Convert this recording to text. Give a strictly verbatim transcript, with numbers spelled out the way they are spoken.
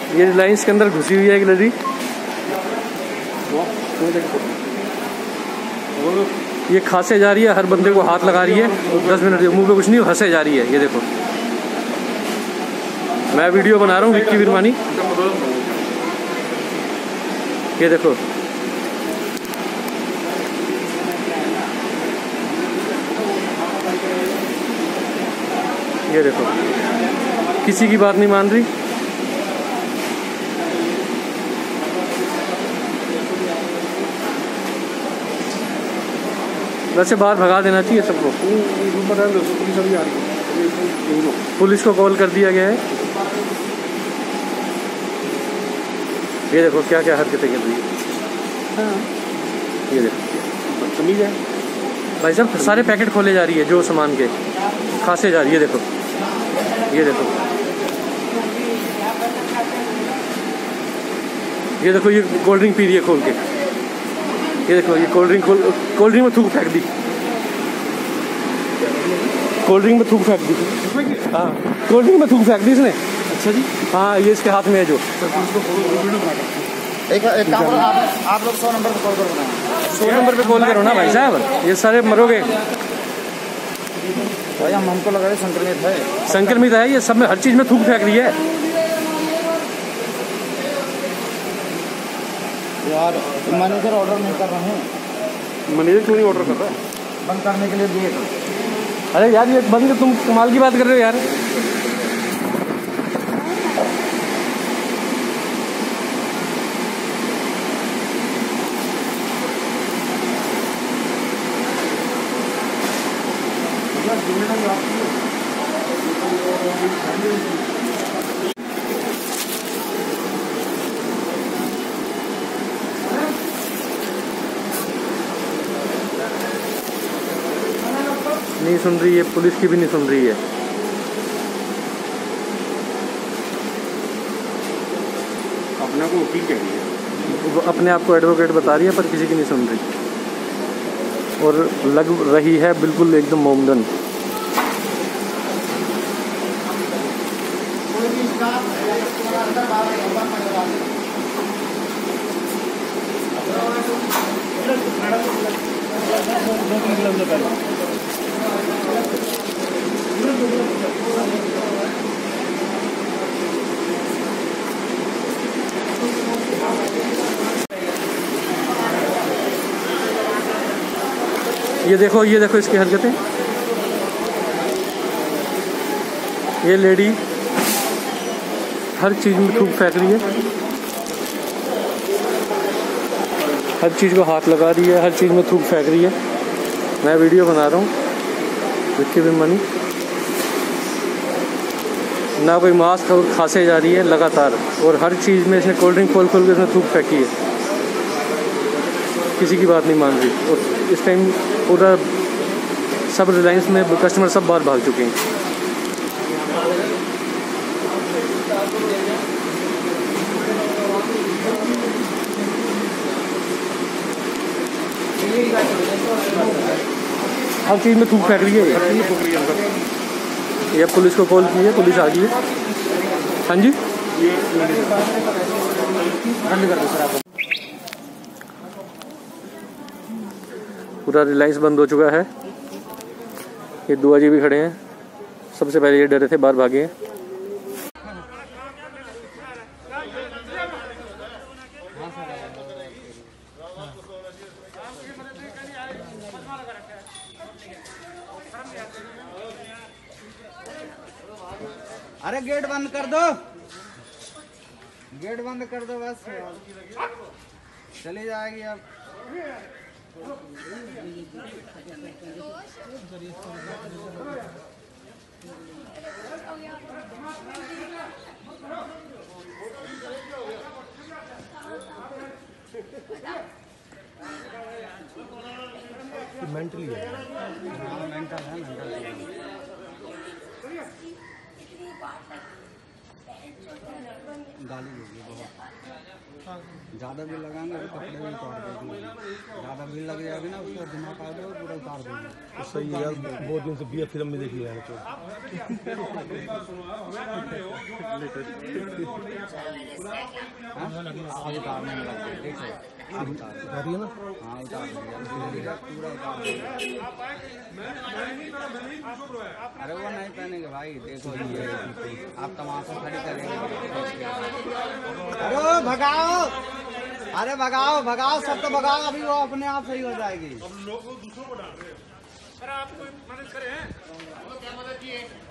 ये रिलायंस के अंदर घुसी हुई है एक लड़ी। ये खांसे जा रही है, हर बंदे को हाथ लगा रही है, दस मिनट मुंह पे कुछ नहीं, हंसे जा रही है। ये देखो मैं वीडियो बना रहा हूँ विक्की विरमानी। ये देखो ये देखो किसी की बात नहीं मान रही। वैसे बाहर भगा देना चाहिए सबको। पुलिस को कॉल कर दिया गया है। ये देखो क्या क्या हरकतें कर रही है। हाँ। ये देखो बदतमीज है भाई साहब, सारे पैकेट खोले जा रही है जो सामान के, खांसे जा रही है। देखो ये देखो ये देखो ये कोल्ड ड्रिंक पी रही है खोल के। ये देखो ये कोल्ड ड्रिंक कोल्ड ड्रिंक में थूक फेंक दी, कोल्ड ड्रिंक में थूक फेंक दी। हाँ कोल्ड ड्रिंक में थूक फेंक दी इसने। अच्छा जी। हाँ ये इसके हाथ में है जो। एक एक काम करो, आप आप लोग सौ नंबर पे कॉल करो ना। सौ नंबर पे कॉल करो ना भाई साहब, ये सारे मरोगे भाई। हम हमको लगा रहे संक्रमित है, संक्रमित है ये सब में, हर चीज में थूक फेंक रही है यार। मैनेजर ऑर्डर नहीं कर रहे हैं। मैनेजर क्यों नहीं ऑर्डर कर रहा है? बंद करने के लिए दिए थे। अरे यार ये बंद, तुम कमाल की बात कर रहे हो यार। नहीं सुन रही है, पुलिस की भी नहीं सुन रही है। अपने को वकील कह रही है, वो अपने आप को एडवोकेट बता रही है, पर किसी की नहीं सुन रही और लग रही है बिल्कुल एकदम मोमडन। ये देखो ये देखो इसकी हरकतें। ये लेडी हर चीज़ में थूक फेंक रही है, हर चीज़ को हाथ लगा रही है, हर चीज़ में थूक फेंक रही है। मैं वीडियो बना रहा हूँ विक्की विरमानी। ना कोई मास्क और खांसे जा रही है लगातार, और हर चीज़ में इसने कोल्ड ड्रिंक खोल खोल के इसने थूक फेंकी है। किसी की बात नहीं मान रही। और इस टाइम पूरा सब रिलायंस में कस्टमर सब बाहर भाग चुके हैं। हर चीज़ में थूक फेंक रही है ये। ये पुलिस को कॉल की है, पुलिस आ गई है। हाँ जी बंद कर दो सर आप। पूरा रिलायंस बंद हो चुका है। ये दुआ जी भी खड़े हैं, सबसे पहले ये डरे थे, बाहर भागे हैं। अरे गेट बंद कर दो, गेट बंद कर दो बस, चली जाएगी अब। मेंटली है, मेंटल है, मेंटल गाली होगी बहुत। ज़्यादा बिल लगाएंगे तो कपड़े भी उतार देंगे, ज़्यादा बिल लग जाएगी ना उसको दिमाग आ जाएगा पूरा उतार देंगे। तो सही यार, बहुत दिन से बियर फिल्म में देखी है तो आज उतारने में लग गए, देखो आप उतार रही है ना। हाँ उतार दिया पूरा उतार दिया। अरे वो नहीं पहनेंगे भाई, देखो ये आप तमाशा खड़ी करेंगे। अरे भगाओ, अरे भगाओ भगाओ, सब तो भगाओ, अभी वो अपने आप सही हो जाएगी। अब लोग दूसरों को डाल रहे हैं। अरे आप कोई मदद करें, क्या मदद किए?